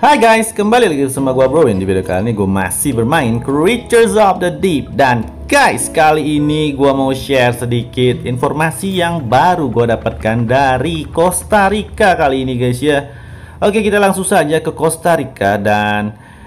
Hai guys, kembali lagi bersama gua Bro. Di video kali ini gue masih bermain Creatures of the Deep. Dan guys, kali ini gua mau share sedikit informasi yang baru gua dapatkan dari Costa Rica kali ini guys ya. Oke, kita langsung saja ke Costa Rica. Dan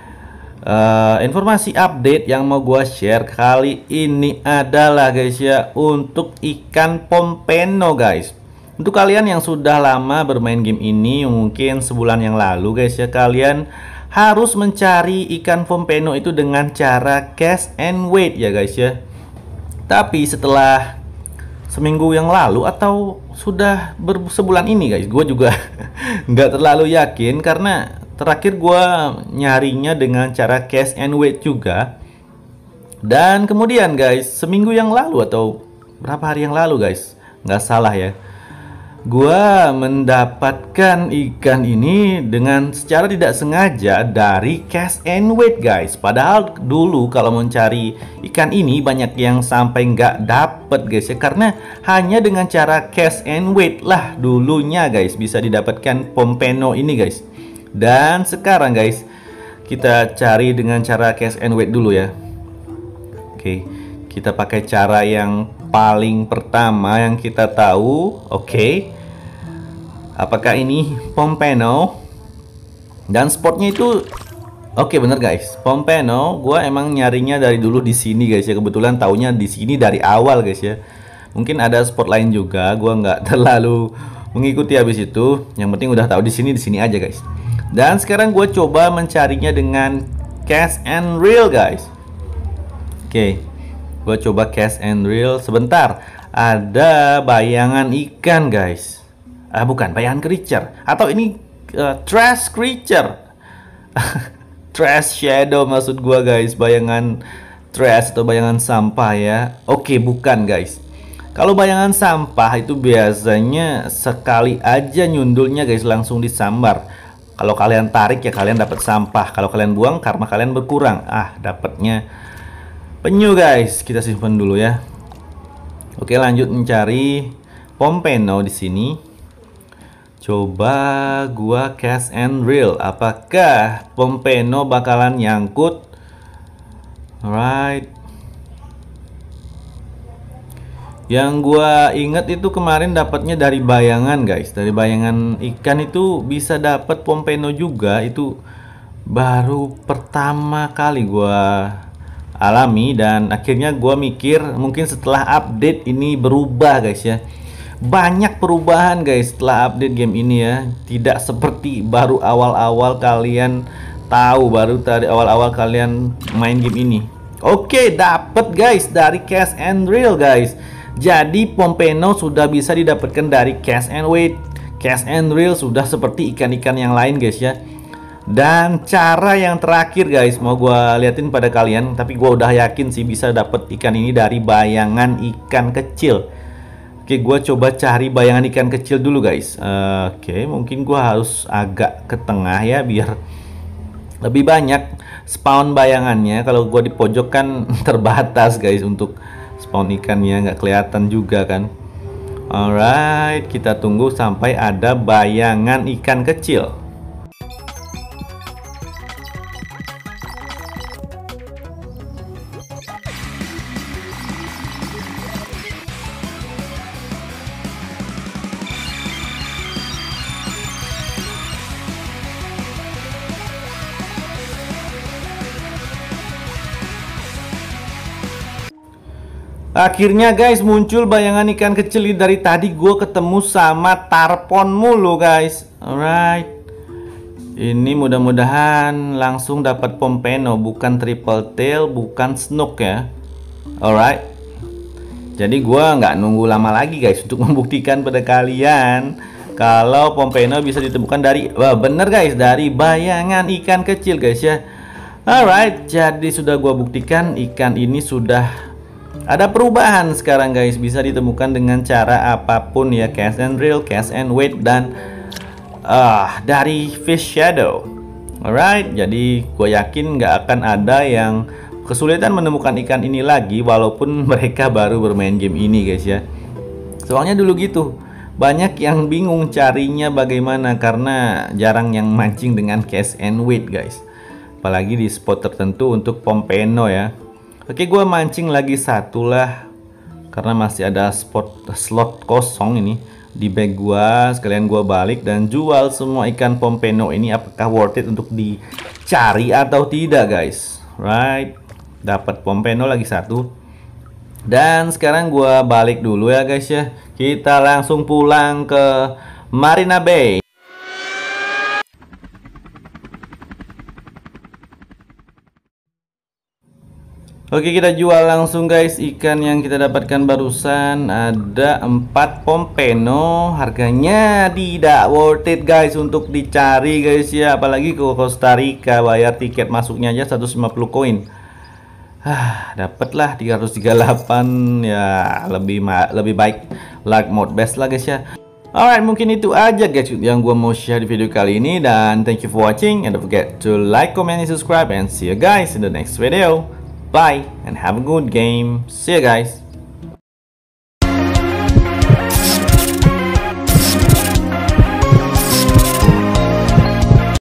informasi update yang mau gua share kali ini adalah guys ya, untuk ikan pompeno guys. Untuk kalian yang sudah lama bermain game ini, mungkin sebulan yang lalu guys ya, kalian harus mencari ikan pompeno itu dengan cara cast and wait ya guys ya. Tapi setelah seminggu yang lalu atau sudah sebulan ini guys, gue juga nggak terlalu yakin karena terakhir gue nyarinya dengan cara cast and wait juga. Dan kemudian guys, seminggu yang lalu atau berapa hari yang lalu guys, nggak salah ya, gua mendapatkan ikan ini dengan secara tidak sengaja dari cast and wait guys. Padahal dulu kalau mencari ikan ini banyak yang sampai nggak dapet guys ya, karena hanya dengan cara cast and wait lah dulunya guys bisa didapatkan pompeno ini guys. Dan sekarang guys, kita cari dengan cara cast and wait dulu ya. Oke, kita pakai cara yang paling pertama yang kita tahu. Oke, apakah ini pompeno? Dan spotnya itu oke, bener guys, pompeno. Gua emang nyarinya dari dulu di sini guys ya. Kebetulan taunya di sini dari awal guys ya. Mungkin ada spot lain juga, gua nggak terlalu mengikuti habis itu. Yang penting udah tahu di sini aja guys. Dan sekarang gue coba mencarinya dengan cast and reel guys. Oke, gue coba cast and reel. Sebentar, ada bayangan ikan guys. Bukan bayangan creature, atau ini trash creature. Trash shadow maksud gua guys, bayangan trash atau bayangan sampah ya. Oke, bukan guys. Kalau bayangan sampah itu biasanya sekali aja nyundulnya guys langsung disambar. Kalau kalian tarik ya kalian dapat sampah. Kalau kalian buang karma kalian berkurang. Dapatnya penyu guys. Kita simpan dulu ya. Oke, lanjut mencari pompeno di sini. Coba gua cast and reel. Apakah pompeno bakalan nyangkut? Alright. Yang gua inget itu kemarin dapatnya dari bayangan guys. Dari bayangan ikan itu bisa dapat pompeno juga. Itu baru pertama kali gua alami. Dan akhirnya gua mikir mungkin setelah update ini berubah guys ya. Banyak perubahan guys setelah update game ini ya. Tidak seperti baru awal-awal kalian tahu, baru tadi awal-awal kalian main game ini. Oke, dapet guys dari cast and reel guys. Jadi pompeno sudah bisa didapatkan dari cast and wait. Cast and reel sudah seperti ikan-ikan yang lain guys ya. Dan cara yang terakhir guys mau gua liatin pada kalian, tapi gua udah yakin sih bisa dapet ikan ini dari bayangan ikan kecil. Oke, gue coba cari bayangan ikan kecil dulu guys. Oke, mungkin gue harus agak ke tengah ya biar lebih banyak spawn bayangannya. Kalau gue di pojok kan terbatas guys untuk spawn ikannya, nggak kelihatan juga kan. Alright, kita tunggu sampai ada bayangan ikan kecil. Akhirnya guys muncul bayangan ikan kecil. Dari tadi gue ketemu sama tarpon mulu guys. Alright, ini mudah-mudahan langsung dapat pompeno, bukan triple tail, bukan snook ya. Alright, jadi gue nggak nunggu lama lagi guys untuk membuktikan pada kalian kalau pompeno bisa ditemukan dari bener guys, dari bayangan ikan kecil guys ya. Alright, jadi sudah gue buktikan ikan ini sudah ada perubahan sekarang guys, bisa ditemukan dengan cara apapun ya, cast and reel, cast and wait, dan dari fish shadow. Alright, jadi gue yakin nggak akan ada yang kesulitan menemukan ikan ini lagi walaupun mereka baru bermain game ini guys ya. Soalnya dulu gitu, banyak yang bingung carinya bagaimana karena jarang yang mancing dengan cash and wait guys. Apalagi di spot tertentu untuk Pompeno ya. Oke, gue mancing lagi satu lah karena masih ada slot kosong ini di bag gua. Sekalian gua balik dan jual semua ikan Pompeno ini. Apakah worth it untuk dicari atau tidak guys? Right, dapat Pompeno lagi satu. Dan sekarang gua balik dulu ya guys ya. Kita langsung pulang ke Marina Bay. Oke, kita jual langsung guys ikan yang kita dapatkan barusan. Ada 4 Pompeno. Harganya tidak worth it guys untuk dicari guys ya. Apalagi ke Costa Rica, bayar tiket masuknya aja 150 koin. Dapatlah 338 ya. Lebih baik like mode best lah guys ya. Alright, mungkin itu aja guys yang gua mau share di video kali ini. Dan thank you for watching. And don't forget to like, comment, and subscribe. And see you guys in the next video. Bye and have a good game. See you guys.